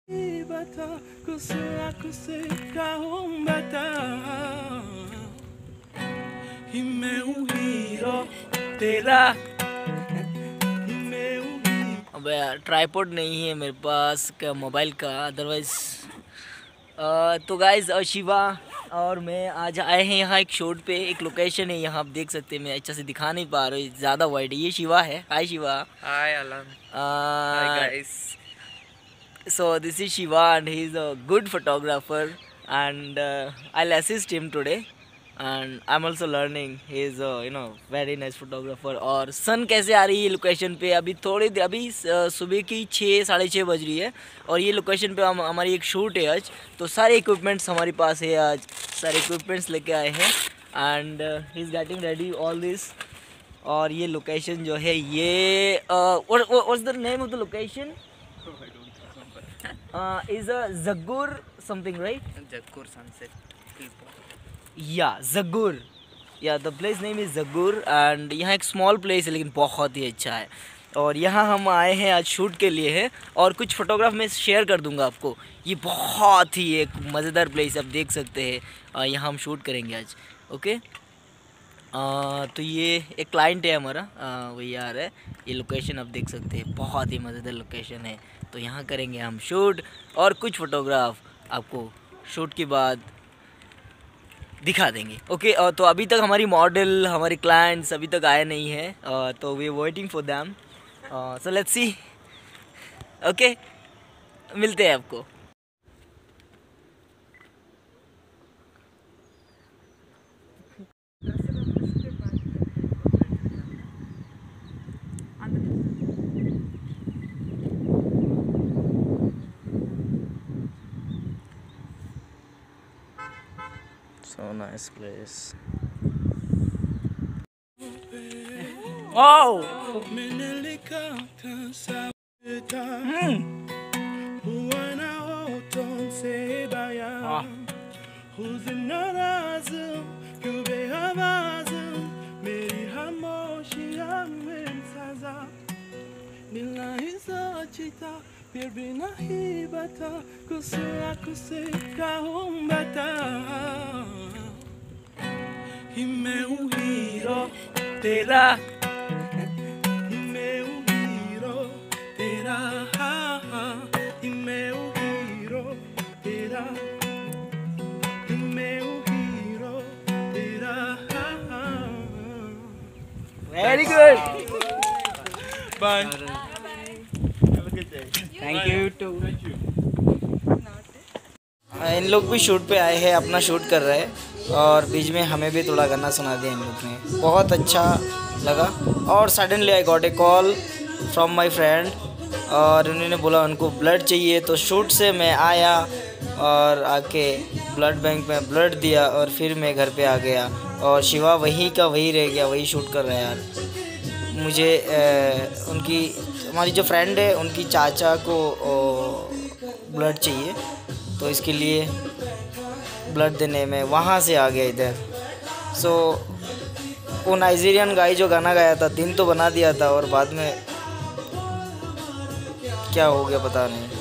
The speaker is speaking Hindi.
bata kusura kusika umbata himeuhiro तेरा। अब यार ट्राइपॉड नहीं है मेरे पास का मोबाइल का, अदरवाइज तो गाइज शिवा और मैं आज आए हैं यहाँ एक शूट पे। एक लोकेशन है यहाँ, आप देख सकते हैं। मैं अच्छा से दिखा नहीं पा रहा हूँ, ज़्यादा वाइड है। ये शिवा है। Hi Shiva. Hi Alan. Hi guys. So this is Shiva and he is a good photographer and I'll assist him today and I'm also learning. He is a very nice photographer। और सन कैसे आ रही है लोकेशन पे, अभी थोड़ी देर, अभी सुबह की 6-6:30 बज रही है और ये लोकेशन पे हमारी एक शूट है आज। तो सारे इक्विपमेंट्स हमारे पास है आज, सारे इक्विपमेंट्स लेके आए हैं and he is getting ready all this. और ये लोकेशन जो है ये what's the name of the location? Is a Zagur something, right? Zagur Sunset Viewpoint. Yeah, Zagur. Yeah, the place name is Zagur and यहाँ एक small place है लेकिन बहुत ही अच्छा है। और यहाँ हम आए हैं आज शूट के लिए है और कुछ फ़ोटोग्राफ मैं शेयर कर दूँगा आपको। ये बहुत ही एक मज़ेदार प्लेस आप देख सकते हैं। यहाँ हम शूट करेंगे आज। ओके। तो ये एक क्लाइंट है हमारा, वही आ रहा है। ये लोकेशन आप देख सकते हैं, बहुत ही मज़ेदार लोकेशन है। तो यहाँ करेंगे हम शूट और कुछ फ़ोटोग्राफ आपको शूट के बाद दिखा देंगे। ओके। तो अभी तक हमारी मॉडल, हमारे क्लाइंट्स अभी तक आए नहीं हैं, तो we waiting for them. So let's see. Okay, मिलते हैं आपको। So nice place. Wow! फिर भी नहीं बता kusura kusika umbata himeuhiro तेरा himeuhiro तेरा himeuhiro तेरा himeuhiro तेरा। Very good. Bye. Thank you too. इन लोग भी शूट पे आए हैं, अपना शूट कर रहे हैं और बीच में हमें भी थोड़ा गाना सुना दिया इन लोग ने, बहुत अच्छा लगा। और suddenly I got a call from my friend और उन्होंने बोला उनको ब्लड चाहिए। तो शूट से मैं आया और आके ब्लड बैंक में ब्लड दिया और फिर मैं घर पे आ गया। और शिवा वहीं का वहीं रह गया, वही शूट कर रहा है यार। मुझे उनकी, हमारी जो फ्रेंड है उनकी चाचा को ब्लड चाहिए, तो इसके लिए ब्लड देने में वहाँ से आ गया इधर। सो वो नाइजीरियन गाय जो गाना गाया था, दिन तो बना दिया था और बाद में क्या हो गया पता नहीं।